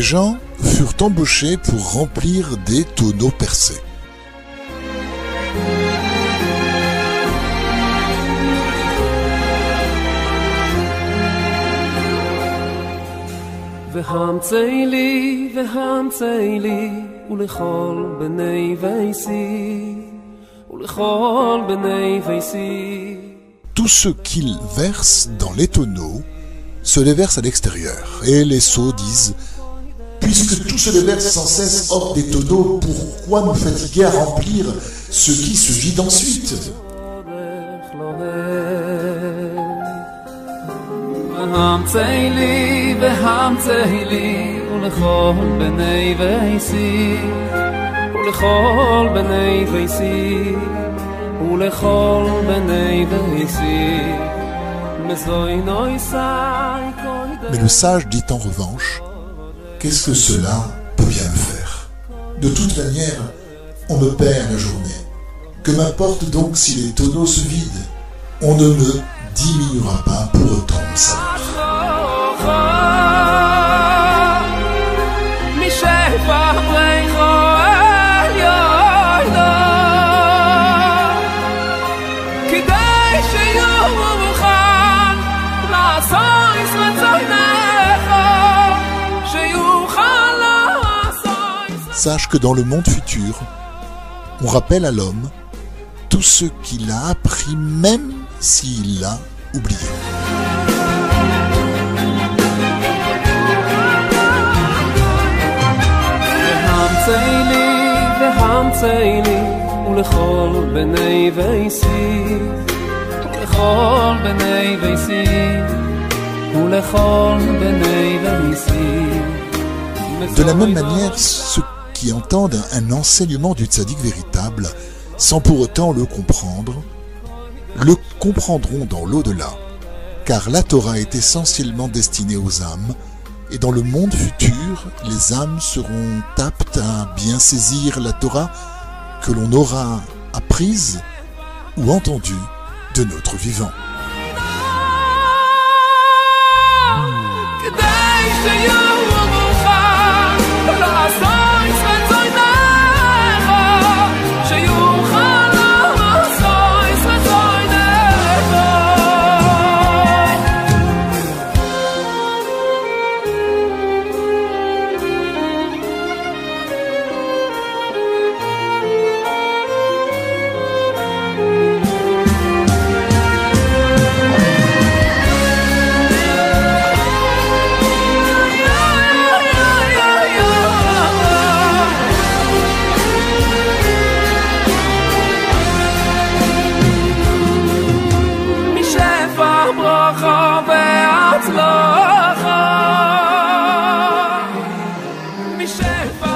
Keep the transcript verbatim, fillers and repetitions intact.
gens furent embauchés pour remplir des tonneaux percés. Tout ce qu'ils versent dans les tonneaux se déverse à l'extérieur. Et les sots disent: puisque tout se déverse sans cesse hors des tonneaux, pourquoi nous fatiguer à remplir ce qui se vide ensuite? Mais le sage dit en revanche: qu'est-ce que cela peut bien me faire? De toute manière, on me perd la journée. Que m'importe donc si les tonneaux se vident? On ne me diminuera pas pour autant mon salaire. Sache que dans le monde futur, on rappelle à l'homme tout ce qu'il a appris, même s'il l'a oublié. De la même manière, ceux qui entendent un enseignement du tzaddik véritable, sans pour autant le comprendre, le comprendront dans l'au-delà, car la Torah est essentiellement destinée aux âmes, et dans le monde futur, les âmes seront aptes à bien saisir la Torah que l'on aura apprise ou entendue de notre vivant. Michel